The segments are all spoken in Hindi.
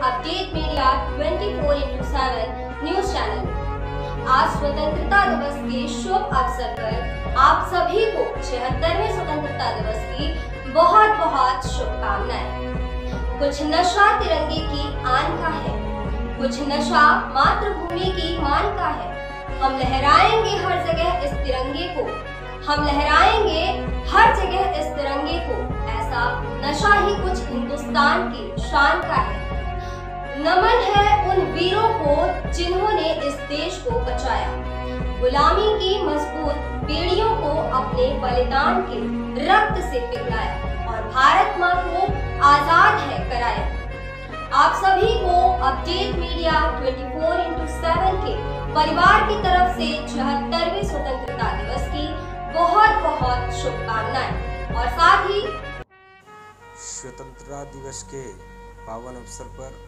अपडेट मीडिया 24/7 न्यूज चैनल में आज स्वतंत्रता दिवस के शुभ अवसर पर आप सभी को 76वें स्वतंत्रता दिवस की बहुत बहुत शुभकामनाएं। कुछ नशा तिरंगे की आन का है, कुछ नशा मातृभूमि की मान का है। हम लहराएंगे हर जगह इस तिरंगे को, हम लहराएंगे हर जगह इस तिरंगे को। ऐसा नशा ही कुछ हिंदुस्तान की शान का है। नमन है उन वीरों को जिन्होंने इस देश को बचाया, गुलामी की मजबूत बेड़ियों को अपने बलिदान के रक्त से पिघलाया और भारत मां को आजाद है कराया। आप सभी को अपडेट मीडिया 24/7 के परिवार की तरफ से 76वें स्वतंत्रता दिवस की बहुत बहुत शुभकामनाएं। और साथ ही स्वतंत्रता दिवस के पावन अवसर पर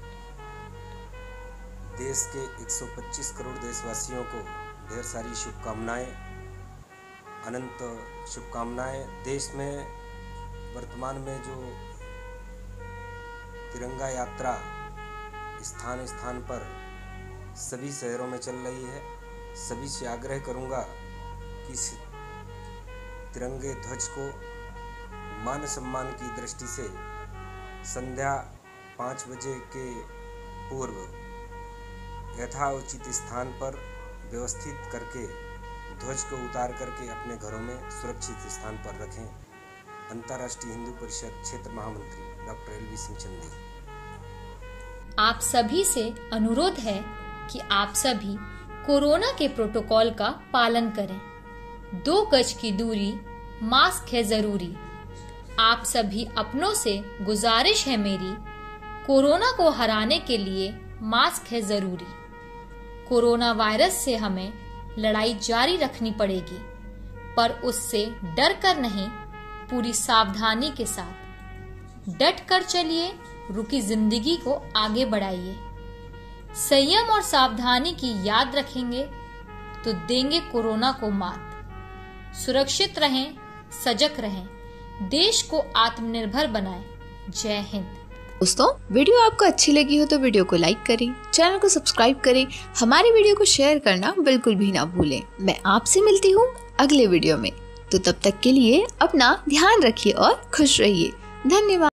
देश के 125 करोड़ देशवासियों को ढेर सारी शुभकामनाएं, अनंत शुभकामनाएं। देश में वर्तमान में जो तिरंगा यात्रा स्थान स्थान पर सभी शहरों में चल रही है, सभी से आग्रह करूंगा कि इस तिरंगे ध्वज को मान सम्मान की दृष्टि से संध्या 5 बजे के पूर्व यथाउचित स्थान पर व्यवस्थित करके ध्वज को उतार करके अपने घरों में सुरक्षित स्थान पर रखें। अंतर्राष्ट्रीय हिंदू परिषद क्षेत्र महामंत्री डॉक्टर एल वी सिंह चंदी। आप सभी से अनुरोध है कि आप सभी कोरोना के प्रोटोकॉल का पालन करें। 2 गज की दूरी, मास्क है जरूरी। आप सभी अपनों से गुजारिश है मेरी, कोरोना को हराने के लिए मास्क है जरूरी। कोरोना वायरस से हमें लड़ाई जारी रखनी पड़ेगी, पर उससे डर कर नहीं, पूरी सावधानी के साथ डट कर चलिए, रुकी जिंदगी को आगे बढ़ाइए। संयम और सावधानी की याद रखेंगे तो देंगे कोरोना को मात। सुरक्षित रहें, सजग रहें, देश को आत्मनिर्भर बनाएं। जय हिंद। दोस्तों, वीडियो आपको अच्छी लगी हो तो वीडियो को लाइक करें, चैनल को सब्सक्राइब करें, हमारी वीडियो को शेयर करना बिल्कुल भी ना भूलें। मैं आपसे मिलती हूँ अगले वीडियो में, तो तब तक के लिए अपना ध्यान रखिए और खुश रहिए। धन्यवाद।